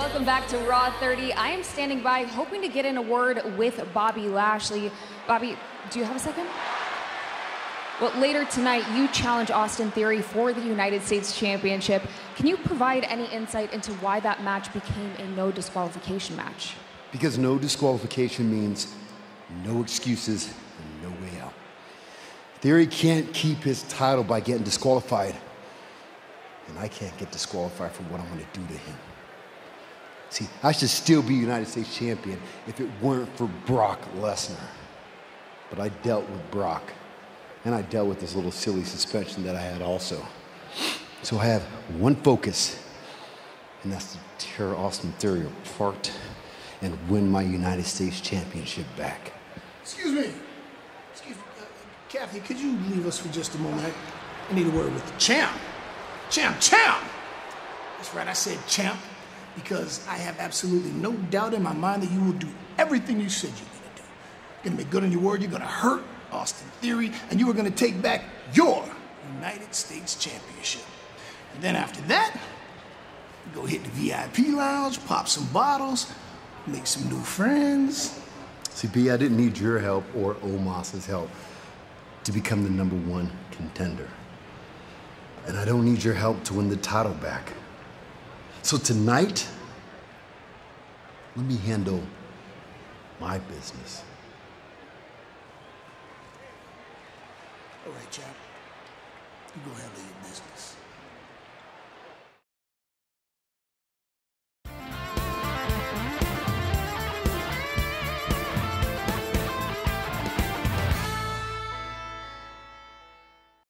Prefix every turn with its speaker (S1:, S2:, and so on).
S1: welcome back to Raw 30. I am standing by hoping to get in a word with Bobby Lashley. Bobby, do you have a second? Well, later tonight, you challenge Austin Theory for the United States Championship. Can you provide any insight into why that match became a no disqualification match?
S2: Because no disqualification means no excuses and no way out. Theory can't keep his title by getting disqualified. And I can't get disqualified for what I'm going to do to him. See, I should still be United States Champion if it weren't for Brock Lesnar. But I dealt with Brock. And I dealt with this little silly suspension that I had also. So I have one focus, and that's to tear Austin Theory apart and win my United States Championship back.
S3: Excuse me. Kathy, could you leave us for just a moment? I need a word with the champ. Champ! That's right, I said champ, because I have absolutely no doubt in my mind that you will do everything you said you're gonna do. You're gonna make good on your word, you're gonna hurt Austin Theory, and you are gonna take back your United States Championship. And then after that, you go hit the VIP lounge, pop some bottles, make some new friends.
S2: See, B, I didn't need your help or Omos's help to become the #1 contender. And I don't need your help to win the title back. So tonight, let me handle my business.
S3: All right, champ. You go handle your business.